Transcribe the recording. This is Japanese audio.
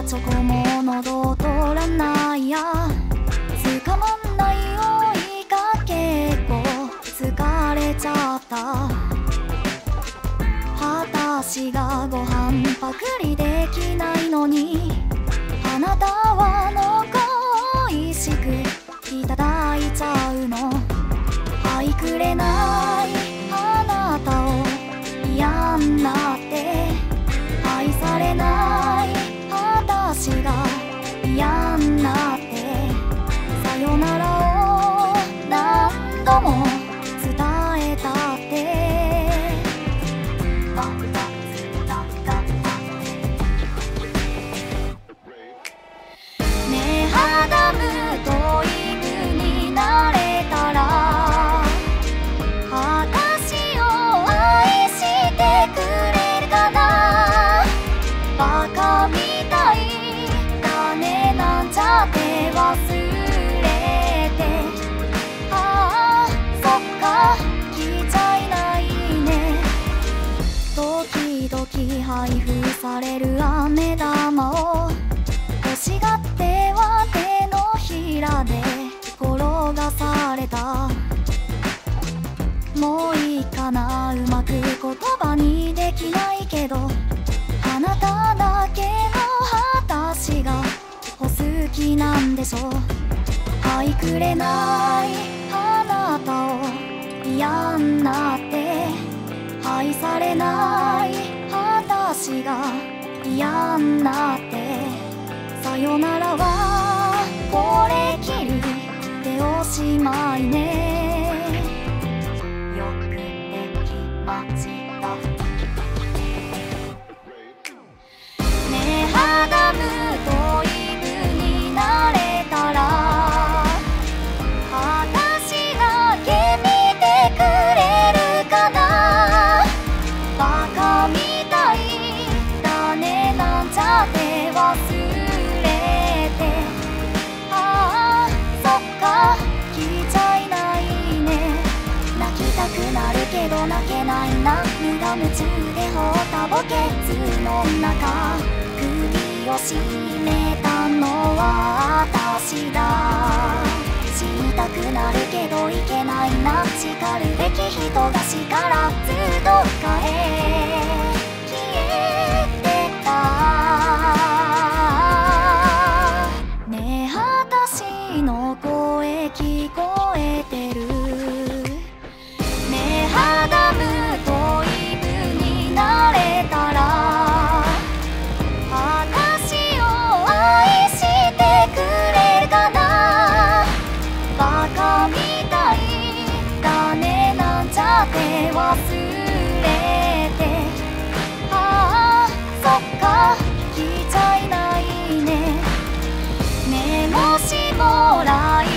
チョコも喉通らないや、捕まんない追いかけっこ疲れちゃった。私がご飯パクリできないのに、あなたは恋しくいただいちゃうの。愛くれないあなたを嫌になって、愛されない私が嫌になって、さよならを何度も伝えたって。ねえアダムとイブになれたら、私を愛してくれるかな。バカみたいだね、なんちゃって忘れて。ああそっか来ちゃいないね。時々配布される飴玉を欲しがっては手のひらで転がされた。もういいかな、うまく言葉にできないけど、あなただけの私が好きなんでしょ。愛くれないあなたを嫌になって、愛されない私が嫌になって、さよならはこれきりでおしまいね。よくできました。ねえアダムとイブになれたら、私だけ見てくれるかな。バカみたいだね、なんちゃって忘れて。ああそっか来ちゃいないね。泣きたくなるけど泣けないな。無我夢中で放ったボケツの中、首を絞めたのは私だ。死にたくなるけどいけないな。叱るべき人が叱らずどっかへ消えてた。ねえ私の声聞こえてる。ねえアダムとイブになれたら、私を愛してくれるかな。バカみたいだね、なんちゃって忘れて。ああそっか来ちゃいないね。ねえもしも来